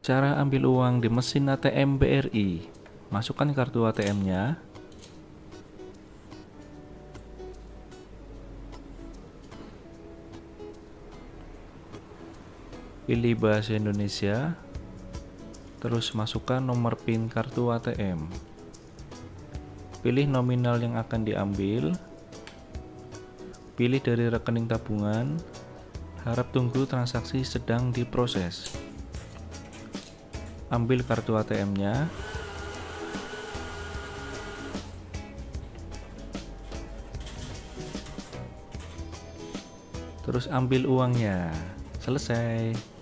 Cara ambil uang di mesin ATM BRI. Masukkan kartu ATM-nya. Pilih bahasa Indonesia. Terus masukkan nomor PIN kartu ATM. Pilih nominal yang akan diambil. Pilih dari rekening tabungan. Harap tunggu transaksi sedang diproses. Ambil kartu ATM-nya. Terus ambil uangnya. Selesai.